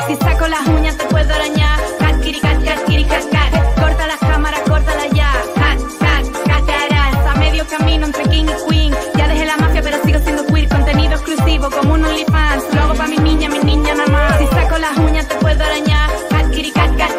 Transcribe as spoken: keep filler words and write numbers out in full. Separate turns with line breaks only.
Si saco las uñas te puedo arañar. Cat, kiri, cat, cat, kiri, cat, cat. Corta las cámaras, córtala ya. Cat, cat, catarás. A medio camino entre king y queen. Ya dejé la mafia pero sigo siendo queer. Contenido exclusivo como un OnlyFans. Lo hago pa' mi niña, mi niña nada más. Si saco las uñas te puedo arañar. Cat, kiri, cat, cat.